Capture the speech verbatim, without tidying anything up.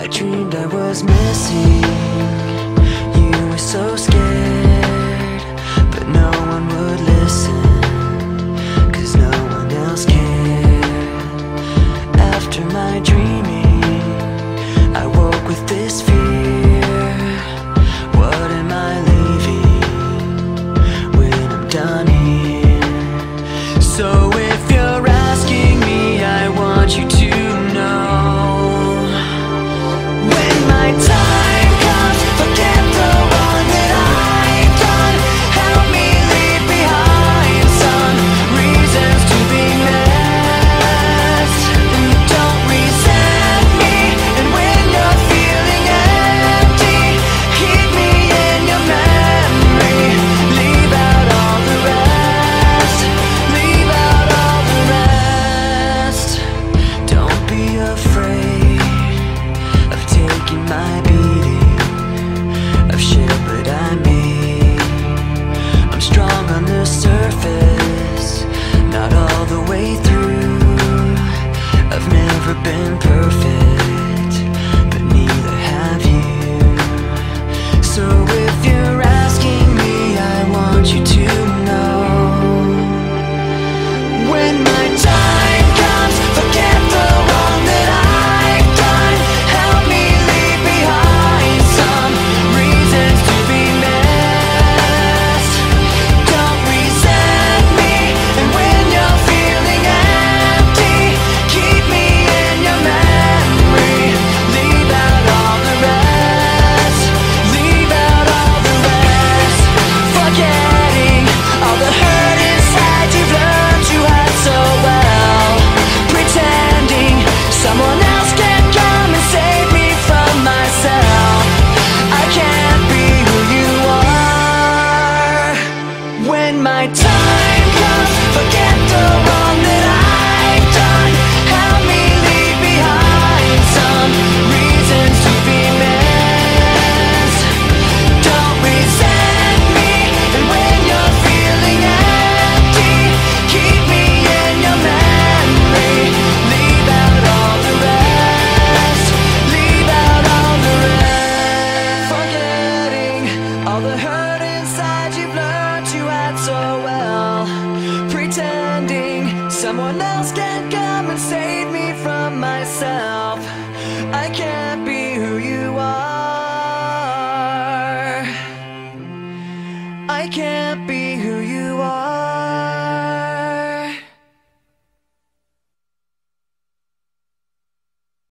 I dreamed I was missing you, were so scared, but no one would listen, 'cause no one else cared. After my dreaming, I woke with this fear. What am I leaving when I'm done here? So if you're asking me, I want you to know, when my time comes, forget the wrong that I've done. Help me leave behind some reasons to be missed. Don't resent me, and when you're feeling empty, keep me in your memory. Leave out all the rest, leave out all the rest. Don't be afraid of taking my beating, of shit that I made. I'm strong on the surface, not all the way through. I've never been perfect, but neither have you. So if you're asking me, I want you to know, when my time comes, forget the wrong that I've done. Help me leave behind some reasons to be missed. Don't resent me, and when you're feeling empty, keep me in your memory. Leave out all the rest, leave out all the rest. Forgetting all the hurt inside you've learned you had so well. Pretending someone else can come and save me from myself. I can't be who you are. When my time comes, forget the wrong that I've done. Help me leave behind some reasons to be missed. Don't resent me, and when you're feeling empty, keep me in your memory. Leave out all the rest, leave out all the rest. Forgetting all the hurt inside you've learned you had so well. Pretending someone else